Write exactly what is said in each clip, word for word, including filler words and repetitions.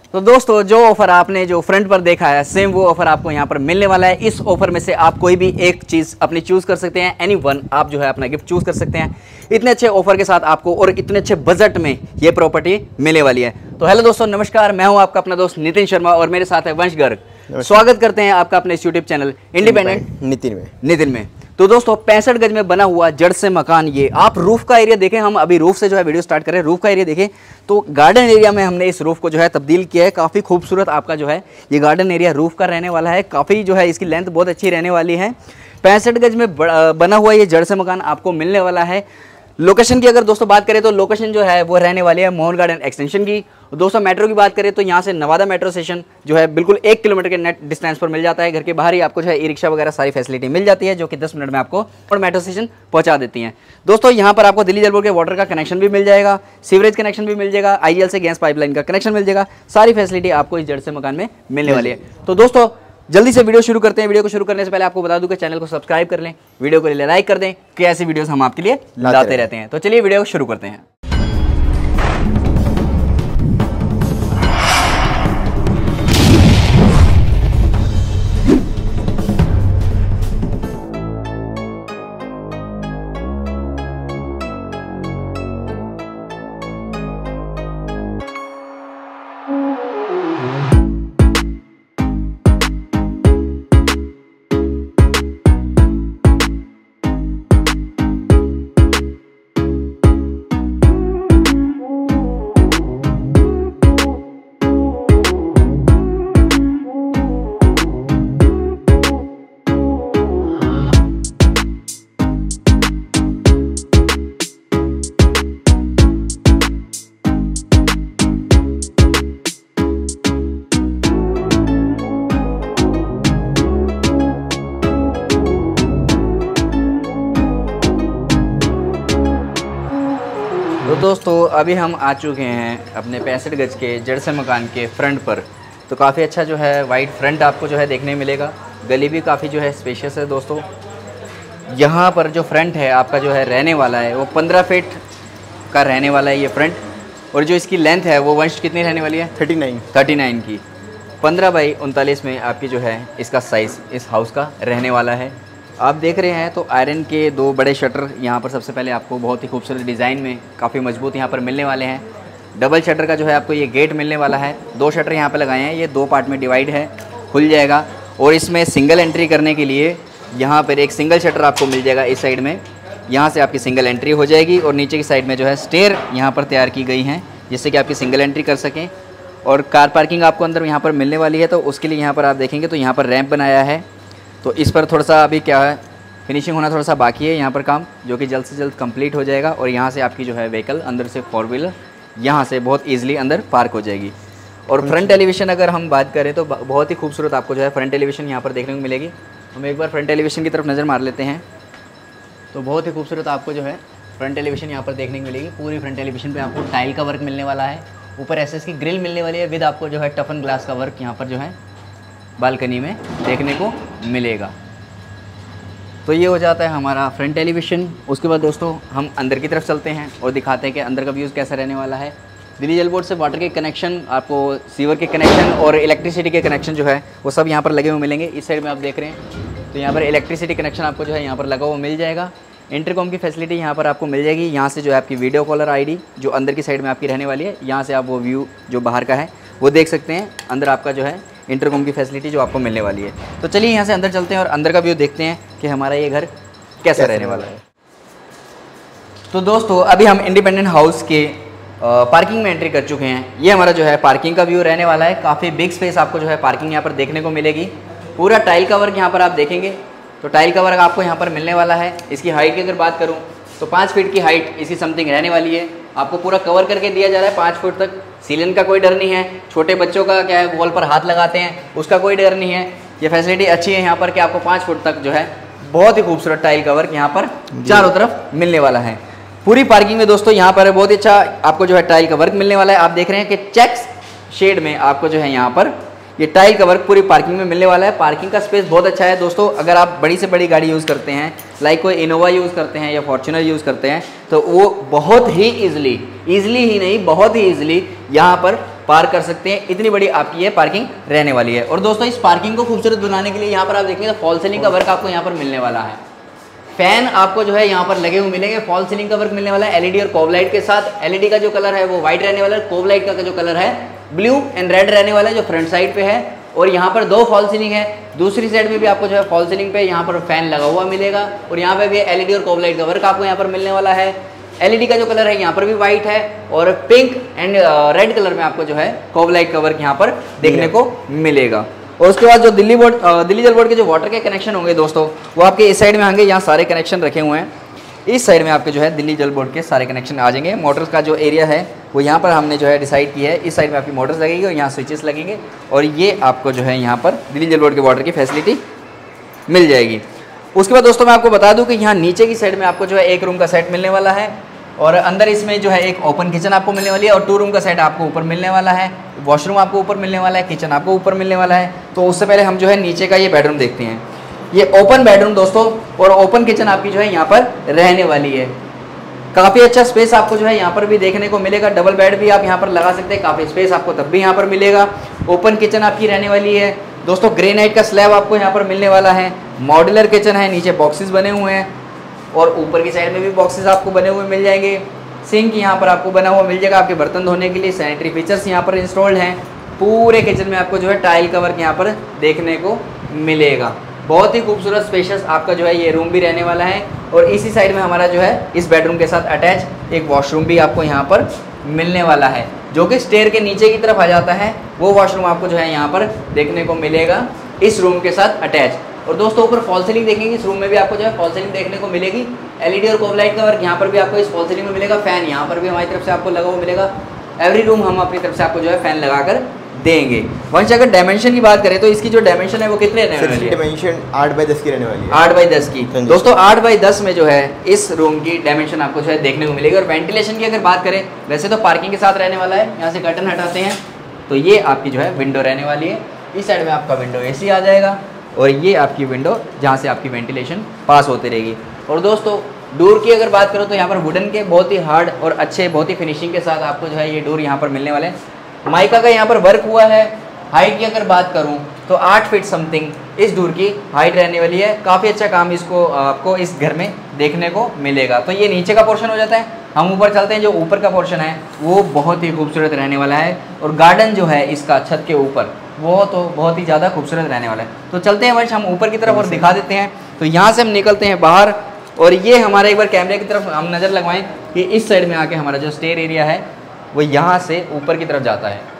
तो दोस्तों जो ऑफर आपने जो फ्रंट पर देखा है सेम वो ऑफर आपको यहाँ पर मिलने वाला है। इस ऑफर में से आप कोई भी एक चीज़ अपनी चूज़ कर सकते हैं, एनी वन आप जो है अपना गिफ्ट चूज़ कर सकते हैं। इतने अच्छे ऑफर के साथ आपको और इतने अच्छे बजट में ये प्रॉपर्टी मिलने वाली है। तो हेलो दोस्तों, नमस्कार, मैं हूँ आपका अपना दोस्त नितिन शर्मा और मेरे साथ है वंश गर्ग। स्वागत करते हैं आपका अपने इस यूट्यूब चैनल इंडिपेंडेंट नितिन में नितिन में। तो दोस्तों पैंसठ गज में बना हुआ जड़ से मकान, ये आप रूफ का एरिया देखें, हम अभी रूफ से जो है वीडियो स्टार्ट करें। रूफ का एरिया देखें तो गार्डन एरिया में हमने इस रूफ को जो है तब्दील किया है। काफ़ी खूबसूरत आपका जो है ये गार्डन एरिया रूफ का रहने वाला है। काफ़ी जो है इसकी लेंथ बहुत अच्छी रहने वाली है। पैंसठ गज में बना हुआ ये जड़ से मकान आपको मिलने वाला है। लोकेशन की अगर दोस्तों बात करें तो लोकेशन जो है वो रहने वाली है मोहन गार्डन एक्सटेंशन की। दोस्तों मेट्रो की बात करें तो यहाँ से नवादा मेट्रो स्टेशन जो है बिल्कुल एक किलोमीटर के नेट डिस्टेंस पर मिल जाता है। घर के बाहर ही आपको जो है ई रिक्शा वगैरह सारी फैसिलिटी मिल जाती है, जो कि दस मिनट में आपको और मेट्रो स्टेशन पहुँचा देती हैं। दोस्तों यहाँ पर आपको दिल्ली जल बोर्ड के वाटर का कनेक्शन भी मिल जाएगा, सीवरेज कनेक्शन भी मिल जाएगा, आई जी एल से गैस पाइपलाइन का कनेक्शन मिल जाएगा। सारी फैसिलिटी आपको इस जड़ से मकान में मिलने वाली है। तो दोस्तों जल्दी से वीडियो शुरू करते हैं। वीडियो को शुरू करने से पहले आपको बता दूं कि चैनल को सब्सक्राइब कर लें, वीडियो को लाइक कर दें, कि ऐसी वीडियोस हम आपके लिए लाते रहते हैं। तो चलिए वीडियो को शुरू करते हैं। तो दोस्तों अभी हम आ चुके हैं अपने पैंसठ गज के जड़ से मकान के फ्रंट पर। तो काफ़ी अच्छा जो है वाइड फ्रंट आपको जो है देखने मिलेगा। गली भी काफ़ी जो है स्पेशियस है। दोस्तों यहाँ पर जो फ्रंट है आपका जो है रहने वाला है वो पंद्रह फीट का रहने वाला है ये फ्रंट। और जो इसकी लेंथ है वो वंश कितनी रहने वाली है? थर्टी नाइन थर्टी नाइन की पंद्रह बाई उनतालीस में आपकी जो है इसका साइज़ इस हाउस का रहने वाला है। आप देख रहे हैं तो आयरन के दो बड़े शटर यहाँ पर सबसे पहले आपको बहुत ही खूबसूरत डिज़ाइन में काफ़ी मजबूत यहाँ पर मिलने वाले हैं। डबल शटर का जो है आपको ये गेट मिलने वाला है। दो शटर यहाँ पर लगाए हैं, ये दो पार्ट में डिवाइड है, खुल जाएगा। और इसमें सिंगल एंट्री करने के लिए यहाँ पर एक सिंगल शटर आपको मिल जाएगा इस साइड में। यहाँ से आपकी सिंगल एंट्री हो जाएगी और नीचे की साइड में जो है स्टेयर यहाँ पर तैयार की गई हैं जिससे कि आपकी सिंगल एंट्री कर सकें। और कार पार्किंग आपको अंदर यहाँ पर मिलने वाली है। तो उसके लिए यहाँ पर आप देखेंगे तो यहाँ पर रैंप बनाया है। तो इस पर थोड़ा सा अभी क्या है फिनिशिंग होना थोड़ा सा बाकी है यहाँ पर काम, जो कि जल्द से जल्द कंप्लीट हो जाएगा। और यहाँ से आपकी जो है व्हीकल अंदर से फोर व्हीलर यहाँ से बहुत इजीली अंदर पार्क हो जाएगी। और फ्रंट एलिवेशन अगर हम बात करें तो बहुत ही खूबसूरत आपको जो है फ्रंट एलिवेशन यहाँ पर देखने को मिलेगी। हम एक बार फ्रंट एलिवेशन की तरफ नज़र मार लेते हैं तो बहुत ही खूबसूरत आपको जो है फ्रंट एलिवेशन यहाँ पर देखने को मिलेगी। पूरी फ्रंट एलिवेशन पर आपको टाइल का वर्क मिलने वाला है। ऊपर एस एस की ग्रिल मिलने वाली है विद आपको जो है टफन ग्लास का वर्क यहाँ पर जो है बालकनी में देखने को मिलेगा। तो ये हो जाता है हमारा फ्रंट एलिवेशन। उसके बाद दोस्तों हम अंदर की तरफ चलते हैं और दिखाते हैं कि अंदर का व्यूज़ कैसा रहने वाला है। दिल्ली जल बोर्ड से वाटर के कनेक्शन, आपको सीवर के कनेक्शन और इलेक्ट्रिसिटी के कनेक्शन जो है वो सब यहाँ पर लगे हुए मिलेंगे। इस साइड में आप देख रहे हैं तो यहाँ पर इलेक्ट्रिसिटी कनेक्शन आपको जो है यहाँ पर लगा हुआ मिल जाएगा। इंटरकॉम की फैसिलिटी यहाँ पर आपको मिल जाएगी। यहाँ से जो है आपकी वीडियो कॉलर आईडी जो अंदर की साइड में आपकी रहने वाली है, यहाँ से आप वो व्यू जो बाहर का है वो देख सकते हैं। अंदर आपका जो है इंटरकॉम की फैसिलिटी जो आपको मिलने वाली है। तो चलिए यहाँ से अंदर चलते हैं और अंदर का व्यू देखते हैं कि हमारा ये घर कैसा रहने वाला है। तो दोस्तों अभी हम इंडिपेंडेंट हाउस के पार्किंग में एंट्री कर चुके हैं। ये हमारा जो है पार्किंग का व्यू रहने वाला है। काफ़ी बिग स्पेस आपको जो है पार्किंग यहाँ पर देखने को मिलेगी। पूरा टाइल का वर्क यहाँ पर आप देखेंगे तो टाइल का वर्क आपको यहाँ पर मिलने वाला है। इसकी हाइट की अगर बात करूँ तो पाँच फीट की हाइट इसकी समथिंग रहने वाली है। आपको पूरा कवर करके दिया जा रहा है पाँच फुट तक। सीलन का कोई डर नहीं है। छोटे बच्चों का क्या है वॉल पर हाथ लगाते हैं उसका कोई डर नहीं है। ये फैसिलिटी अच्छी है यहाँ पर कि आपको पाँच फुट तक जो है बहुत ही खूबसूरत टाइल का वर्क यहाँ पर चारों तरफ मिलने वाला है। पूरी पार्किंग में दोस्तों यहाँ पर बहुत ही अच्छा आपको जो है टाइल का वर्क मिलने वाला है। आप देख रहे हैं कि चेक्स शेड में आपको जो है यहाँ पर ये टाइल का वर्क पूरी पार्किंग में मिलने वाला है। पार्किंग का स्पेस बहुत अच्छा है दोस्तों। अगर आप बड़ी से बड़ी गाड़ी यूज़ करते हैं, लाइक कोई इनोवा यूज़ करते हैं या फॉर्च्यूनर यूज़ करते हैं, तो वो बहुत ही ईजिली ईजिली ही नहीं बहुत ही ईजिली यहाँ पर पार्क कर सकते हैं। इतनी बड़ी आपकी ये पार्किंग रहने वाली है। और दोस्तों इस पार्किंग को खूबसूरत बनाने के लिए यहाँ पर आप देखेंगे तो फॉल सीलिंग का वर्क आपको यहाँ पर मिलने वाला है। फैन आपको जो है यहाँ पर लगे हुए मिलेंगे, फॉल सीलिंग का वर्क मिलने वाला है एलईडी और कोब लाइट के साथ। एलईडी का जो कलर है वो व्हाइट रहने वाला है, कोब लाइट का जो कलर है ब्लू एंड रेड रहने वाला है जो फ्रंट साइड पे है। और यहाँ पर दो फॉल सीलिंग है, दूसरी साइड में भी आपको जो है फॉल सीलिंग पे यहाँ पर फैन लगा हुआ मिलेगा। और यहाँ पे भी एलईडी और कोब लाइट का वर्क आपको यहाँ पर मिलने वाला है। एलईडी का जो कलर है यहाँ पर भी व्हाइट है और पिंक एंड रेड कलर में आपको जो है कोब लाइट का वर्क यहाँ पर देखने को मिलेगा। और उसके बाद जो दिल्ली बोर्ड दिल्ली जल बोर्ड के जो वाटर के कनेक्शन होंगे दोस्तों वो आपके इस साइड में आएंगे। यहाँ सारे कनेक्शन रखे हुए हैं, इस साइड में आपके जो है दिल्ली जल बोर्ड के सारे कनेक्शन आ जाएंगे। मोटर्स का जो एरिया है वो यहाँ पर हमने जो है डिसाइड किया है, इस साइड में आपकी मोटर्स लगेगी और यहाँ स्विचेस लगेंगे और ये आपको जो है यहाँ पर दिल्ली जल बोर्ड के वाटर की फैसिलिटी मिल जाएगी। उसके बाद दोस्तों मैं आपको बता दूं कि यहाँ नीचे की साइड में आपको जो है एक रूम का सेट मिलने वाला है और अंदर इसमें जो है एक ओपन किचन आपको मिलने वाली है और टू रूम का सेट आपको ऊपर मिलने वाला है। वॉशरूम आपको ऊपर मिलने वाला है, किचन आपको ऊपर मिलने वाला है। तो उससे पहले हम जो है नीचे का ये बेडरूम देखते हैं। ये ओपन बेडरूम दोस्तों और ओपन किचन आपकी जो है यहाँ पर रहने वाली है। काफ़ी अच्छा स्पेस आपको जो है यहाँ पर भी देखने को मिलेगा। डबल बेड भी आप यहाँ पर लगा सकते हैं, काफ़ी स्पेस आपको तब भी यहाँ पर मिलेगा। ओपन किचन आपकी रहने वाली है दोस्तों। ग्रेनाइट का स्लैब आपको यहाँ पर मिलने वाला है। मॉड्यूलर किचन है, नीचे बॉक्सेस बने हुए हैं और ऊपर की साइड में भी बॉक्सेस आपको बने हुए मिल जाएंगे। सिंक यहाँ पर आपको बना हुआ मिल जाएगा आपके बर्तन धोने के लिए। सैनिटरी फीचर्स यहाँ पर इंस्टॉल्ड हैं। पूरे किचन में आपको जो है टाइल का वर्क यहाँ पर देखने को मिलेगा। बहुत ही खूबसूरत स्पेशियस आपका जो है ये रूम भी रहने वाला है। और इसी साइड में हमारा जो है इस बेडरूम के साथ अटैच एक वॉशरूम भी आपको यहाँ पर मिलने वाला है जो कि स्टेयर के नीचे की तरफ आ जाता है। वो वॉशरूम आपको जो है यहाँ पर देखने को मिलेगा इस रूम के साथ अटैच। और दोस्तों ऊपर फॉल सीलिंग देखेंगे, इस रूम में भी आपको जो है फॉल सीलिंग देखने को मिलेगी। एलईडी और कोब लाइट का वर्क यहाँ पर भी आपको इस फॉल सीलिंग में मिलेगा। फैन यहाँ पर भी हमारी तरफ से आपको लगा हुआ मिलेगा। एवरी रूम हम अपनी तरफ से आपको जो है फैन लगाकर देंगे। वंश अगर डायमेंशन की बात करें तो इसकी जो डायमेंशन है वो कितने रहने वाली है? डायमेंशन आठ बाई दस की रहने वाली है। आठ बाई दस की दोस्तों, आठ बाई दस में जो है इस रूम की डायमेंशन आपको जो है देखने को मिलेगी। और वेंटिलेशन की अगर बात करें, वैसे तो पार्किंग के साथ रहने वाला है। यहाँ से कर्टन हटाते हैं तो ये आपकी जो है विंडो रहने वाली है। इस साइड में आपका विंडो एसी आ जाएगा और ये आपकी विंडो जहाँ से आपकी वेंटिलेशन पास होती रहेगी। और दोस्तों डोर की अगर बात करो तो यहाँ पर वुडन के बहुत ही हार्ड और अच्छे बहुत ही फिनिशिंग के साथ आपको जो है ये डोर यहाँ पर मिलने वाले हैं। माइका का यहाँ पर वर्क हुआ है। हाइट की अगर बात करूँ तो आठ फीट समथिंग इस डोर की हाइट रहने वाली है। काफ़ी अच्छा काम इसको आपको इस घर में देखने को मिलेगा। तो ये नीचे का पोर्शन हो जाता है। हम ऊपर चलते हैं। जो ऊपर का पोर्शन है वो बहुत ही खूबसूरत रहने वाला है और गार्डन जो है इसका छत के ऊपर वो तो बहुत ही ज़्यादा खूबसूरत रहने वाला है। तो चलते हैं वंश हम ऊपर की तरफ और दिखा देते हैं। तो यहाँ से हम निकलते हैं बाहर और ये हमारा एक बार कैमरे की तरफ हम नज़र लगवाएं कि इस साइड में आके हमारा जो स्टेयर एरिया है वो यहाँ से ऊपर की तरफ जाता है।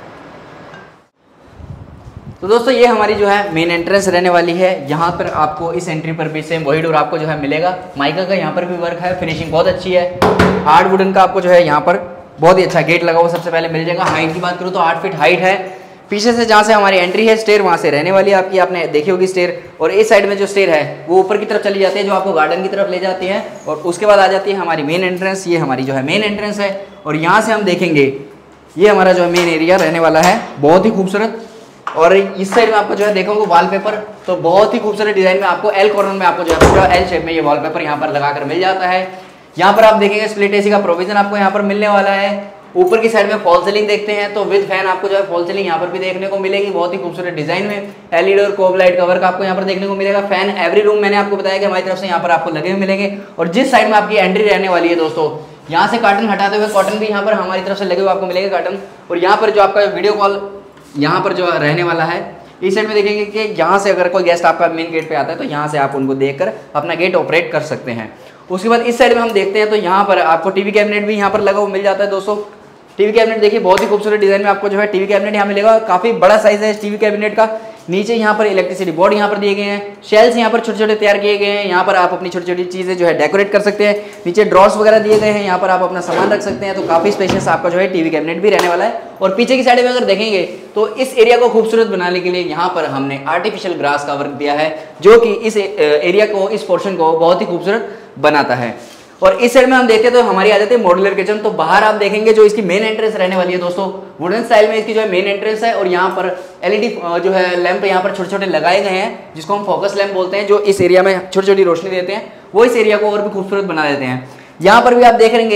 तो दोस्तों ये हमारी जो है मेन एंट्रेंस रहने वाली है। यहाँ पर आपको इस एंट्री पर भी सेम वही डोर आपको जो है मिलेगा। माइका का यहाँ पर भी वर्क है, फिनिशिंग बहुत अच्छी है। हार्ड वुडन का आपको जो है यहाँ पर बहुत ही अच्छा गेट लगा हुआ सबसे पहले मिल जाएगा। हाइट की बात करूँ तो आठ फीट हाइट है। पीछे से जहाँ से हमारी एंट्री है स्टेयर वहाँ से रहने वाली है आपकी, आपने देखी होगी स्टेयर। और इस साइड में जो स्टेयर है वो ऊपर की तरफ चली जाती है जो आपको गार्डन की तरफ ले जाती है। और उसके बाद आ जाती है हमारी मेन एंट्रेंस। ये हमारी जो है मेन एंट्रेंस है और यहाँ से हम देखेंगे ये हमारा जो है मेन एरिया रहने वाला है, बहुत ही खूबसूरत। और इस साइड में आपको जो है देखोगे वॉलपेपर तो बहुत ही खूबसूरत डिजाइन में आपको एल कॉर्नर में आपको जो है पूरा एल शेप में ये वॉलपेपर यहाँ पर लगाकर मिल जाता है। यहाँ पर आप देखेंगे स्प्लिट एसी का प्रोविजन आपको यहाँ पर मिलने वाला है। ऊपर की साइड में फॉल सीलिंग देखते हैं तो विद फैन आपको जो है फॉल सीलिंग यहाँ पर भी देखने को मिलेगी, बहुत ही खूबसूरत डिजाइन में। एलईडी और कोब लाइट का वर्क आपको यहाँ पर देखने को मिलेगा। फैन एवरी रूम मैंने आपको बताया कि हमारी तरफ से यहाँ पर आपको लगे हुए मिलेंगे। और जिस साइड में आपकी एंट्री रहने वाली है दोस्तों, यहाँ से कर्टन हटाते हुए कॉटन भी यहाँ पर हमारी तरफ से लगे हुए आपको मिलेंगे कर्टन। और यहाँ पर जो आपका वीडियो कॉल यहाँ पर जो रहने वाला है इस साइड में देखेंगे कि यहाँ से अगर कोई गेस्ट आपका मेन गेट पे आता है तो यहाँ से आप उनको देखकर अपना गेट ऑपरेट कर सकते हैं। उसके बाद इस साइड में हम देखते हैं तो यहाँ पर आपको टीवी कैबिनेट भी यहाँ पर लगा हुआ मिल जाता है। दोस्तों टीवी कैबिनेट देखिए बहुत ही खूबसूरत डिजाइन में आपको जो है टीवी कैबिनेट यहाँ मिलेगा। काफी बड़ा साइज है इस टीवी कैबिनेट का। नीचे यहाँ पर इलेक्ट्रिसिटी बोर्ड यहाँ पर दिए गए हैं। शेल्स यहाँ पर छोटे छोटे तैयार किए गए हैं। यहाँ पर आप अपनी छोटी छोटी चीजें जो है डेकोरेट कर सकते हैं। नीचे ड्रॉर्स वगैरह दिए गए हैं, यहाँ पर आप अपना सामान रख सकते हैं। तो काफी स्पेशियस आपका जो है टीवी कैबिनेट भी रहने वाला है। और पीछे की साइड में अगर देखेंगे तो इस एरिया को खूबसूरत बनाने के लिए यहाँ पर हमने आर्टिफिशियल ग्रास का वर्क दिया है जो कि इस एरिया को, इस पोर्शन को बहुत ही खूबसूरत बनाता है। और इस साइड में हम देखते हैं तो हमारी आ जाती है मॉड्यूलर किचन। तो बाहर आप देखेंगे जो इसकी मेन एंट्रेंस रहने वाली है दोस्तों, वुडन स्टाइल में इसकी जो है मेन एंट्रेंस है। और यहाँ पर एलईडी जो है लैंप यहाँ पर छोटे छोटे लगाए गए हैं जिसको हम फोकस लैंप बोलते हैं, जो इस एरिया में छोटी छोटी रोशनी देते हैं, वो इस एरिया को और भी खूबसूरत बना देते हैं। यहाँ पर भी आप देख लेंगे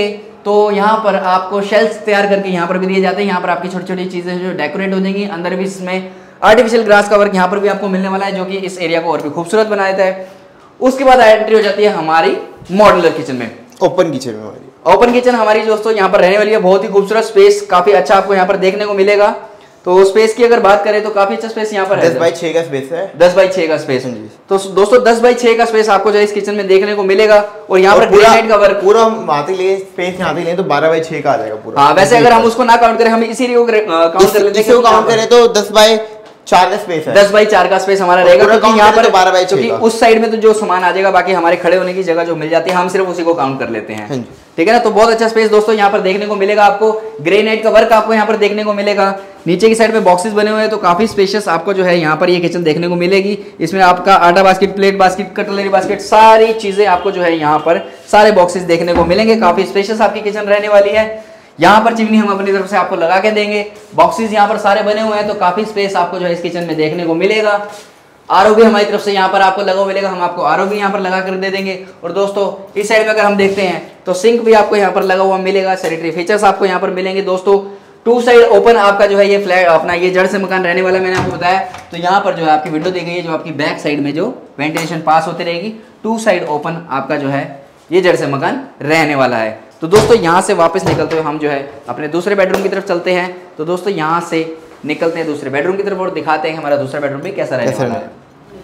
तो यहाँ पर आपको शेल्फ्स तैयार करके यहाँ पर भी दिए जाते हैं। यहाँ पर आपकी छोटी छोटी चीजें जो डेकोरेट हो जाएंगी। अंदर भी इसमें आर्टिफिशियल ग्रास का वर्क यहाँ पर भी आपको मिलने वाला है, जो कि इस एरिया को और भी खूबसूरत बना देता है। उसके बाद एंट्री हो जाती है हमारी मॉड्यूलर किचन में, ओपन किचन में हमारी। ओपन किचन हमारी दोस्तों यहाँ पर रहने वाली है। बहुत ही खूबसूरत स्पेस, काफी अच्छा आपको यहाँ पर देखने को मिलेगा। तो स्पेस की अगर बात करें तो काफी अच्छा स्पेस यहाँ पर है। दस बाई छह का स्पेस है। दस बाई छह का स्पेस है। तो दोस्तों दस बाई छह का स्पेस आपको जो है इस किचन में देखने को मिलेगा। और यहाँ पर ग्रेनाइट का वर्क पूरा वहां तक लिए स्पेस यहाँ तक लिए तो बारह बाई छह का आ जाएगा पूरा। हाँ, वैसे अगर हम उसको ना काउंट करें, हम इसी को काउंट कर लेते हैं, काउंट करें तो दस बाई चार का स्पेस है। दस बाई चार का स्पेस हमारा रहेगा, क्योंकि यहाँ पर बारह बाई क्योंकि उस साइड में तो जो सामान आ जाएगा, बाकी हमारे खड़े होने की जगह जो मिल जाती है हम सिर्फ उसी को काउंट कर लेते हैं। ठीक है ना। तो बहुत अच्छा स्पेस दोस्तों यहाँ पर देखने को मिलेगा आपको। ग्रेनाइट का वर्क आपको यहाँ पर देखने को मिलेगा। नीचे की साइड में बॉक्सेस बने हुए हैं, तो काफी स्पेशियस आपको जो है यहाँ पर ये किचन देखने को मिलेगी। इसमें आपका आटा basket, plate basket, cutlery basket, सारी चीजें आपको जो है यहाँ पर सारे बॉक्सेस देखने को मिलेंगे। काफी स्पेशियस आपकी किचन रहने वाली है। यहाँ पर चिमनी हम अपनी तरफ से आपको लगा के देंगे। बॉक्सेस यहाँ पर सारे बने हुए हैं, तो काफी स्पेस आपको जो है इस किचन में देखने को मिलेगा। आरओ भी हमारी तरफ से यहाँ पर आपको लगा मिलेगा, हम आपको आरओ भी यहाँ पर लगा कर दे देंगे। और दोस्तों इस साइड में अगर हम देखते हैं तो सिंक भी आपको यहाँ पर लगा हुआ मिलेगा। सैनिटरी फीचर्स आपको यहाँ पर मिलेंगे। दोस्तों टू साइड ओपन आपका जो है ये फ्लैट अपना ये जड़ से मकान रहने वाला, मैंने आपको बताया। तो यहाँ पर जो है आपकी विंडो दी गई है, जो आपकी बैक साइड में जो वेंटिलेशन पास होती रहेगी। टू साइड ओपन आपका जो है ये जड़ से मकान रहने वाला है। तो दोस्तों यहाँ से वापस निकलते हुए हम जो है अपने दूसरे बेडरूम की तरफ चलते हैं। तो दोस्तों यहाँ से निकलते हैं दूसरे बेडरूम की तरफ और दिखाते हैं हमारा दूसरा बेडरूम भी कैसा रहने वाला है।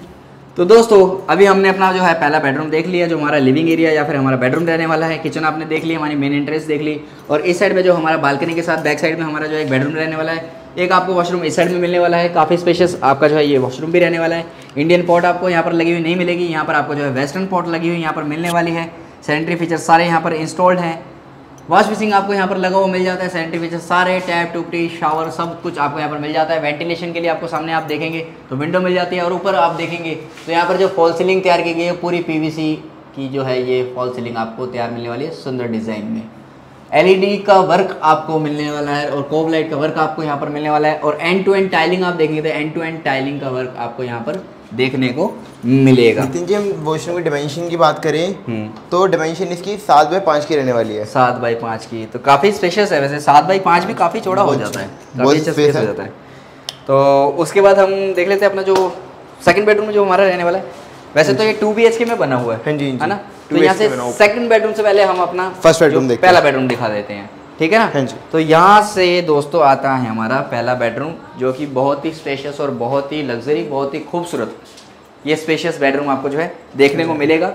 तो दोस्तों अभी हमने अपना जो है पहला बेडरूम देख लिया, जो हमारा लिविंग एरिया या फिर हमारा बेडरूम रहने वाला है। किचन आपने देख लिया, हमारी मेन एंट्रेंस देख ली। और इस साइड में जो हमारा बालकनी के साथ बैक साइड में हमारा जो एक बेडरूम रहने वाला है। एक आपको वॉशरूम इस साइड में मिलने वाला है, काफ़ी स्पेशियस आपका जो है ये वॉशरूम भी रहने वाला है। इंडियन पॉट आपको यहाँ पर लगी हुई नहीं मिलेगी, यहाँ पर आपको जो है वेस्टर्न पॉट लगी हुई यहाँ पर मिलने वाली है। सैनिटरी फीचर सारे यहाँ पर इंस्टॉल्ड हैं। वॉश बेसिन आपको यहाँ पर लगा हुआ मिल जाता है। सैनिटरी फीचर सारे, टैप, टूपटी, शावर सब कुछ आपको यहाँ पर मिल जाता है। वेंटिलेशन के लिए आपको सामने आप देखेंगे तो विंडो मिल जाती है। और ऊपर आप देखेंगे तो यहाँ पर जो फॉल सीलिंग तैयार की गई है, पूरी पीवीसी की जो है ये फॉल सीलिंग आपको तैयार मिलने वाली है सुंदर डिज़ाइन में। एलईडी का वर्क आपको मिलने वाला है और कोब लाइट का वर्क आपको यहाँ पर मिलने वाला है। और एंड टू एंड टाइलिंग आप देखेंगे तो एंड टू एंड टाइलिंग का वर्क आपको यहाँ पर देखने को मिलेगा। नितिन जी, हम वॉशरूम की डिमेंशन की बात करें तो डिमेंशन इसकी सात बाई पाँच की रहने वाली है। सात बाई पाँच की तो काफ़ी स्पेशियस है। वैसे सात बाई पाँच भी काफ़ी चौड़ा हो जाता है, काफ़ी अच्छा स्पेस हो जाता है। तो उसके बाद हम देख लेते हैं अपना जो सेकंड बेडरूम जो हमारा रहने वाला है। वैसे तो ये टू बी एच के में बना हुआ है, है ना। तो यहाँ से सेकंड बेडरूम से पहले हम अपना फर्स्ट बेडरूम देखते हैं, पहला बेडरूम दिखा देते हैं, ठीक है ना। तो यहाँ से दोस्तों आता है हमारा पहला बेडरूम, जो कि बहुत ही स्पेशियस और बहुत ही लग्जरी, बहुत ही खूबसूरत ये स्पेशियस बेडरूम आपको जो है देखने को मिलेगा।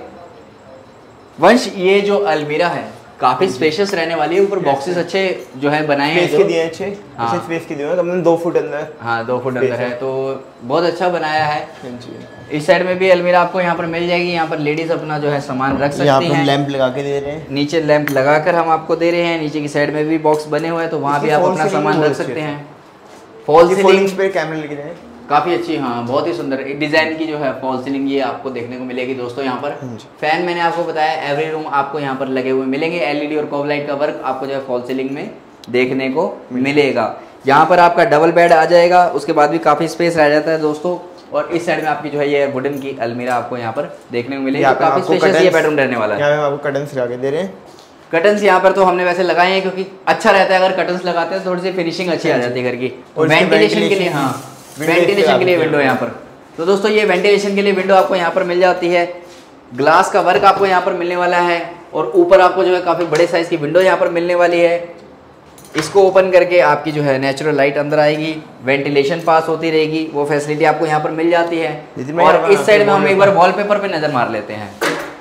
वंश ये जो अलमीरा है काफी स्पेशियस रहने वाली है। ऊपर बॉक्सेस अच्छे जो है बनाए हैं, स्पेस के दिए अच्छे, अच्छे स्पेस के दिए हैं, कम से कम दो फुट अंदर। हाँ, दो फुट अंदर है, तो बहुत अच्छा बनाया है। इस साइड में भी अलमीरा आपको यहाँ पर मिल जाएगी। यहाँ पर लेडीज अपना जो है सामान रख सकती हैं। यहाँ पर लैंप लगा के दे रहे हैं, नीचे लैंप लगाकर हम आपको दे रहे हैं। नीचे की साइड में भी बॉक्स बने हुए हैं, तो वहाँ भी आप अपना सामान रख सकते हैं। फॉल सीलिंग पे कैमरे लगे हैं, काफी अच्छी, हाँ बहुत ही सुंदर डिजाइन की जो है फॉल सीलिंग ये आपको देखने को मिलेगी दोस्तों। यहाँ पर फैन मैंने आपको बताया एवरी रूम आपको यहाँ पर लगे हुए मिलेंगे। एलईडी और कोब लाइट का वर्क आपको जो है फॉल सीलिंग में देखने को मिलेगा। यहाँ पर आपका डबल बेड आ जाएगा, उसके बाद भी काफी स्पेस रह जाता है दोस्तों। और इस साइड में आपकी जो है ये वुडन की अलमीरा आपको यहाँ पर देखने को मिलेगी। काफी स्पेशियस ये बेडरूम रहने वाला है। यहाँ पे आपको कर्टन्स लगा के दे रहे हैं। कर्टन्स यहाँ पर तो हमने वैसे लगाए हैं, क्योंकि अच्छा रहता है अगर कर्टन्स लगाते हैं, थोड़ी सी फिनिशिंग अच्छी आ जाती है घर की। वेंटिलेशन के लिए, हाँ वेंटिलेशन के लिए विंडो यहाँ पर। तो दोस्तों ये वेंटिलेशन के लिए विंडो आपको यहाँ पर मिल जाती है। ग्लास का वर्क आपको यहाँ पर मिलने वाला है। और ऊपर आपको जो है काफ़ी बड़े साइज़ की विंडो यहाँ पर मिलने वाली है। इसको ओपन करके आपकी जो है नेचुरल लाइट अंदर आएगी, वेंटिलेशन पास होती रहेगी, वो फैसिलिटी आपको यहाँ पर मिल जाती है। और इस साइड में हम एक बार वॉलपेपर पे नज़र मार लेते हैं।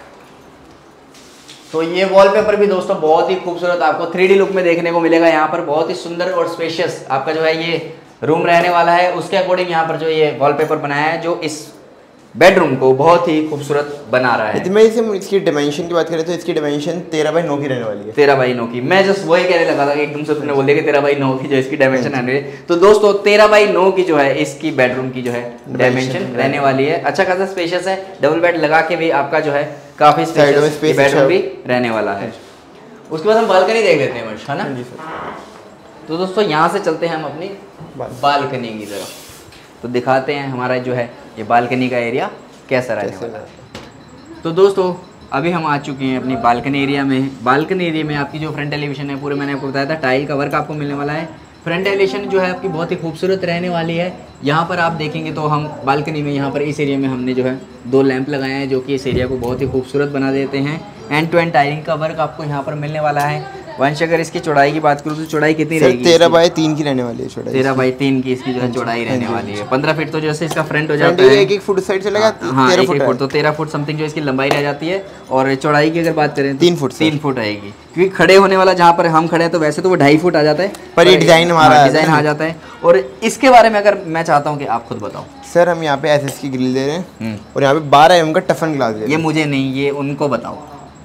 तो ये वॉलपेपर भी दोस्तों बहुत ही खूबसूरत आपको थ्री डी लुक में देखने को मिलेगा। यहाँ पर बहुत ही सुंदर और स्पेशियस आपका जो है ये रूम रहने वाला है। उसके अकॉर्डिंग यहाँ पर जो ये वॉलपेपर बनाया है, जो इस बेडरूम को बहुत ही खूबसूरत बना रहा है। मैं इसे इसकी डिमेंशन की बात करें तो इसकी डिमेंशन तेरह बाई नौ की रहने वाली है। तेरह बाई नौ की, मैं जस्ट वही कहने लगा था कि एकदम से तुमने बोल दिया कि तेरह बाई नौ की जो इसकी डायमेंशन रहने वाली है। तो दोस्तों तेरह बाई नौ की जो है इसकी बेडरूम की जो है डायमेंशन रहने वाली है। अच्छा खासा स्पेशियस है, डबल बेड लगा के भी आपका जो है काफी स्पेशियस बेडरूम भी रहने वाला है। उसके बाद हम बालकनी देख लेते हैं, है ना। तो दोस्तों यहाँ से चलते हैं हम अपनी बालकनी की तरफ, तो दिखाते हैं हमारा जो है ये बालकनी का एरिया कैसा रहने वाला है। तो दोस्तों अभी हम आ चुके हैं अपनी बालकनी एरिया में। बालकनी एरिया में आपकी जो फ्रंट एलिवेशन है पूरे मैंने आपको बताया था टाइल का वर्क आपको मिलने वाला है। फ्रंट एलिवेशन जो है आपकी बहुत ही खूबसूरत रहने वाली है। यहाँ पर आप देखेंगे तो हम बालकनी में यहाँ पर इस एरिया में हमने जो है दो लैंप लगाए हैं जो कि इस एरिया को बहुत ही खूबसूरत बना देते हैं। एंड टू एंड टाइलिंग का वर्क आपको यहाँ पर मिलने वाला है। वंश अगर इसकी चौड़ाई की बात करूँ तो चौड़ाई कितनी रहेगी? तेरह बाई तीन की रहने वाली है चौड़ाई। तेरह बाई तीन की इसकी जो है चौड़ाई रहने वाली है। पंद्रह फीट तो जैसे इसका फ्रंट हो जाता है, एक एक फुट साइड चला जाता है। हाँ, एक एक फुट तो तेरह फुट समथिंग जो इसकी लंबाई रह जाती है। और चौड़ाई की अगर बात करें तो तीन फुट तीन फुट आएगी, क्योंकि खड़े होने वाला जहाँ पर हम खड़े हैं तो वैसे तो वो ढाई फुट आ जाता है, पर ये डिजाइन हमारा डिजाइन आ जाता है। और इसके बारे में अगर मैं चाहता हूँ कि आप खुद बताओ। सर हम यहाँ पे एस एस की ग्रिल दे रहे हैं और यहाँ पे बारह एम का टफन ग्लास दे रहे हैं। ये मुझे नहीं, ये उनको बताओ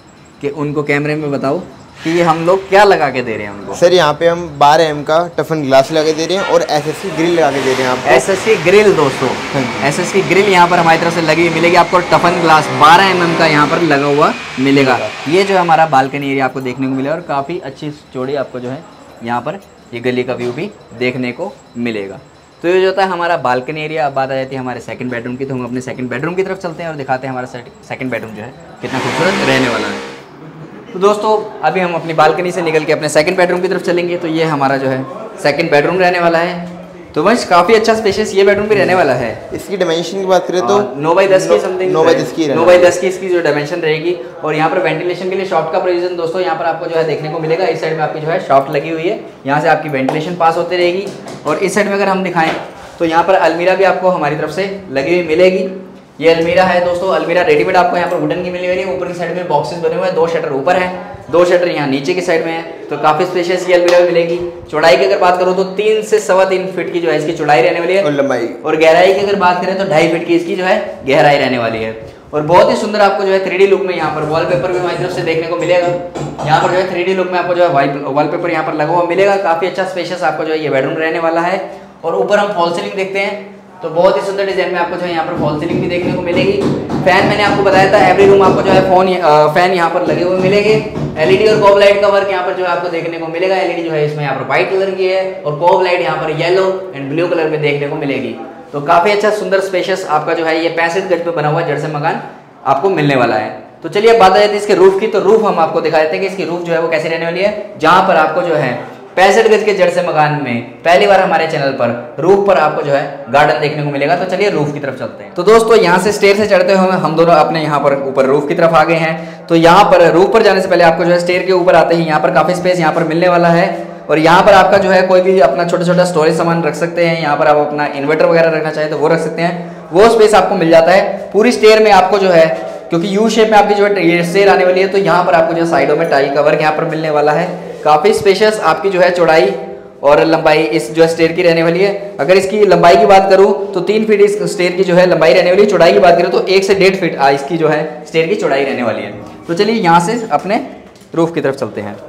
कि उनको कैमरे में बताओ कि ये हम लोग क्या लगा के दे रहे हैं उनको। सर यहाँ पे हम बारह एम का टफन ग्लास लगा के दे रहे हैं और एस एस की ग्रिल लगा के दे रहे हैं आपको। एस एस की ग्रिल दोस्तों, एस एस की ग्रिल यहाँ पर हमारी तरफ से लगी हुई मिलेगी आपको। टफन ग्लास बारह एम एम का यहाँ पर लगा हुआ मिलेगा। ये जो हमारा बालकनी एरिया आपको देखने को मिलेगा और काफ़ी अच्छी चौड़ी आपको जो है यहाँ पर ये गली का व्यू भी देखने को मिलेगा। तो ये जो होता है हमारा बालकनी एरिया। अब बात आ जाती है हमारे सेकंड बेडरूम की, तो हम अपने सेकंड बेडरूम की तरफ चलते हैं और दिखाते हैं हमारा सेकंड बेडरूम जो है कितना खूबसूरत रहने वाला है। तो दोस्तों अभी हम अपनी बालकनी से निकल के अपने सेकंड बेडरूम की तरफ चलेंगे। तो ये हमारा जो है सेकंड बेडरूम रहने वाला है। तो वंश काफ़ी अच्छा स्पेशियस ये बेडरूम भी रहने वाला है। इसकी डायमेंशन की बात करें तो नौ बाई दस की समथिंग नौ बाई दस की नौ बाई दस की इसकी जो डायमेंशन रहेगी। और यहाँ पर वेंटिलेशन के लिए शॉफ्ट का प्रोविजन दोस्तों यहाँ पर आपको जो है देखने को मिलेगा। इस साइड में आपकी जो है शॉफ्ट लगी हुई है, यहाँ से आपकी वेंटिलेशन पास होती रहेगी। और इस साइड में अगर हम दिखाएं तो यहाँ पर अलमीरा भी आपको हमारी तरफ से लगी हुई मिलेगी। ये अलमीरा है दोस्तों, अलमीरा रेडीमेड आपको यहाँ पर वुडन की मिली हुई है। ऊपर की साइड में बॉक्सेस बने हुए हैं, दो शटर ऊपर है, दो शटर यहाँ नीचे की साइड में है। तो काफी स्पेशियस ये अलमीरा भी मिलेगी। चौड़ाई की अगर बात करूँ तो तीन से सवा तीन फीट की जो है इसकी चौड़ाई रहने वाली है और लंबाई। और गहराई की अगर बात करें तो ढाई फीट की इसकी जो है गहराई रहने वाली है। और बहुत ही सुंदर आपको जो है थ्री डी लुक में यहाँ पर वॉलपेपर भी हमारी तरफ से देखने को मिलेगा। यहाँ पर जो है थ्री डी लुक में आपको जो है वॉलपेपर यहाँ पर लगा हुआ मिलेगा। काफी अच्छा स्पेशियस आपको जो है ये बेडरूम रहने वाला है। और ऊपर हम फॉल सीलिंग देखते हैं तो बहुत ही सुंदर डिजाइन में आपको जो है यहाँ पर फॉल सीलिंग भी देखने को मिलेगी। फैन मैंने आपको बताया था एवरी रूम आपको जो है फोन फैन यहाँ पर लगे हुए मिलेंगे। एलईडी और कोब लाइट का वर्क यहाँ पर जो है आपको देखने को मिलेगा। एलईडी जो है इसमें यहाँ पर व्हाइट कलर की है और कोब लाइट यहाँ पर येलो एंड ब्लू कलर में देखने को मिलेगी। तो काफी अच्छा सुंदर स्पेशियस आपका जो है ये पैंसठ गज पे बना हुआ जड़ से मकान आपको मिलने वाला है। तो चलिए अब बात आ जाती है इसके रूफ की। तो रूफ हम आपको दिखा देते हैं कि इसकी रूफ जो है वो कैसी रहने वाली है। जहाँ पर आपको जो है पैंसठ गज के जड़ से मकान में पहली बार हमारे चैनल पर रूफ पर आपको जो है गार्डन देखने को मिलेगा। तो चलिए रूफ की तरफ चलते हैं। तो दोस्तों यहाँ से स्टेयर से चढ़ते हुए हम दोनों अपने यहाँ पर ऊपर रूफ की तरफ आ गए हैं। तो यहाँ पर रूफ पर जाने से पहले आपको जो है स्टेयर के ऊपर आते ही यहाँ पर काफी स्पेस यहाँ पर मिलने वाला है। और यहाँ पर आपका जो है कोई भी अपना छोटा छोटा स्टोरेज सामान रख सकते हैं। यहाँ पर आप अपना इन्वर्टर वगैरह रखना चाहें तो वो रख सकते हैं, वो स्पेस आपको मिल जाता है। पूरी स्टेयर में आपको जो है क्योंकि यू शेप में आपकी जो है स्टेयर आने वाली है तो यहाँ पर आपको जो साइडों में टाइल का वर्क यहाँ पर मिलने वाला है। काफी स्पेशियस आपकी जो है चौड़ाई और लंबाई इस जो है स्टेयर की रहने वाली है। अगर इसकी लंबाई की बात करूं तो तीन फीट इस स्टेयर की जो है लंबाई रहने वाली है। चौड़ाई की बात करें तो एक से डेढ़ फीट इसकी जो है स्टेयर की चौड़ाई रहने वाली है। तो चलिए यहाँ से अपने रूफ की तरफ चलते हैं।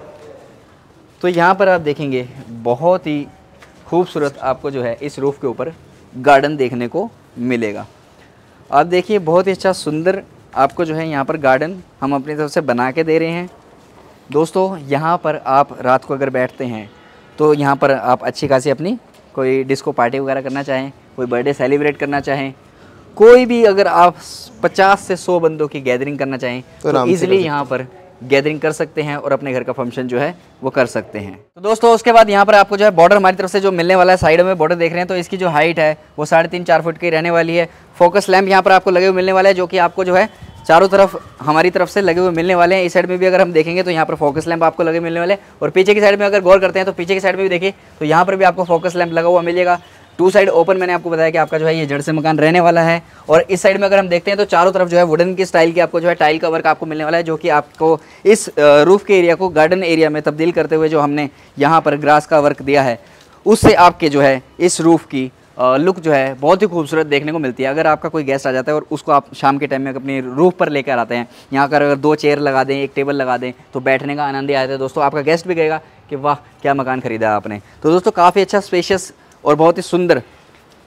तो यहाँ पर आप देखेंगे बहुत ही खूबसूरत आपको जो है इस रूफ के ऊपर गार्डन देखने को मिलेगा। आप देखिए बहुत ही अच्छा सुंदर आपको जो है यहाँ पर गार्डन हम अपनी तरफ से बना के दे रहे हैं। दोस्तों यहाँ पर आप रात को अगर बैठते हैं तो यहाँ पर आप अच्छी खासी अपनी कोई डिस्को पार्टी वगैरह करना चाहें, कोई बर्थडे सेलिब्रेट करना चाहें, कोई भी अगर आप पचास से सौ बंदों की गैदरिंग करना चाहें तो, तो ईजिली यहाँ पर गैदरिंग कर सकते हैं और अपने घर का फंक्शन जो है वो कर सकते हैं। तो दोस्तों उसके बाद यहाँ पर आपको जो है बॉर्डर हमारी तरफ से जो मिलने वाला है, साइड में बॉर्डर देख रहे हैं तो इसकी जो हाइट है वो साढ़े तीन चार फुट की रहने वाली है। फोकस लैंप यहाँ पर आपको लगे हुए मिलने वाला है जो कि आपको जो है चारों तरफ हमारी तरफ से लगे हुए मिलने वाले हैं। इस साइड में भी अगर हम देखेंगे तो यहाँ पर फोकस लैंप आपको लगे मिलने वाले हैं। और पीछे की साइड में अगर गौर करते हैं तो पीछे की साइड में भी देखिए तो यहाँ पर भी आपको फोकस लैंप लगा हुआ मिलेगा। टू साइड ओपन मैंने आपको बताया कि आपका जो है ये जड़ से मकान रहने वाला है। और इस साइड में अगर हम देखते हैं तो चारों तरफ जो है वुडन की स्टाइल की आपको जो है टाइल का वर्क आपको मिलने वाला है जो कि आपको इस रूफ के एरिया को गार्डन एरिया में तब्दील करते हुए जो हमने यहाँ पर ग्रास का वर्क दिया है उससे आपके जो है इस रूफ की लुक जो है बहुत ही खूबसूरत देखने को मिलती है। अगर आपका कोई गेस्ट आ जाता है और उसको आप शाम के टाइम में अपनी रूफ पर लेकर आते हैं, यहाँ पर अगर दो चेयर लगा दें, एक टेबल लगा दें तो बैठने का आनंद ही आता है। दोस्तों आपका गेस्ट भी कहेगा कि वाह क्या मकान खरीदा आपने। तो दोस्तों काफ़ी अच्छा स्पेशियस और बहुत ही सुंदर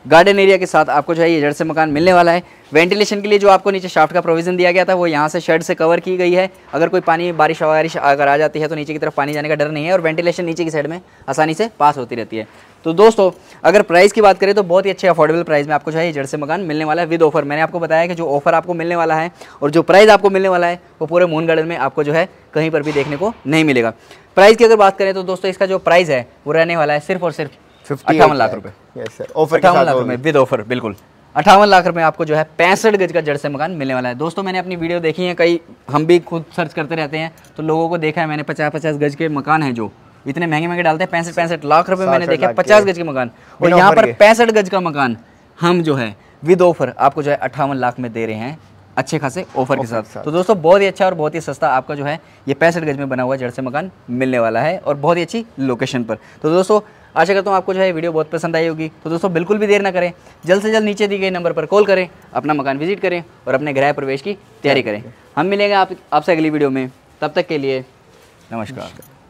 गार्डन एरिया के साथ आपको जो है ये जड़ से मकान मिलने वाला है। वेंटिलेशन के लिए जो आपको नीचे शाफ्ट का प्रोविजन दिया गया था वो यहाँ से शेड से कवर की गई है। अगर कोई पानी बारिश वगैरह अगर आ जाती है तो नीचे की तरफ पानी जाने का डर नहीं है और वेंटिलेशन नीचे की साइड में आसानी से पास होती रहती है। तो दोस्तों अगर प्राइस की बात करें तो बहुत ही अच्छे अफोर्डेबल प्राइस में आपको जो है ये जड़ से मकान मिलने वाला है विद ऑफर। मैंने आपको बताया कि जो ऑफर आपको मिलने वाला है और जो प्राइस आपको मिलने वाला है वो पूरे मून गार्डन में आपको जो है कहीं पर भी देखने को नहीं मिलेगा। प्राइस की अगर बात करें तो दोस्तों इसका जो प्राइस है वो रहने वाला है सिर्फ और सिर्फ अट्ठावन लाख रुपए। यस सर, ऑफर अट्ठावन लाख रुपए विद ऑफर, बिल्कुल अट्ठावन लाख रुपए आपको जो है पैंसठ गज का जड़ से मकान मिलने वाला है। दोस्तों मैंने अपनी वीडियो देखी है, कई हम भी खुद सर्च करते रहते हैं तो लोगों को देखा है मैंने, पचास पचास गज के मकान है जो इतने महंगे महंगे डालते हैं, पैंसठ पैंसठ लाख रुपए मैंने देखा पचास गज के मकान, और यहाँ पर पैंसठ गज का मकान हम जो है विद ऑफर आपको जो है अट्ठावन लाख में दे रहे हैं अच्छे खासे ऑफर के साथ। तो दोस्तों बहुत ही अच्छा और बहुत ही सस्ता आपका जो है ये पैंसठ गज में बना हुआ जड़ से मकान मिलने वाला है और बहुत ही अच्छी लोकेशन पर। तो दोस्तों आशा करता हूँ आपको जो है वीडियो बहुत पसंद आई होगी। तो दोस्तों बिल्कुल भी देर ना करें, जल्द से जल्द नीचे दी गई नंबर पर कॉल करें, अपना मकान विजिट करें और अपने गृह प्रवेश की तैयारी करें। हम मिलेंगे आप आपसे अगली वीडियो में, तब तक के लिए नमस्कार।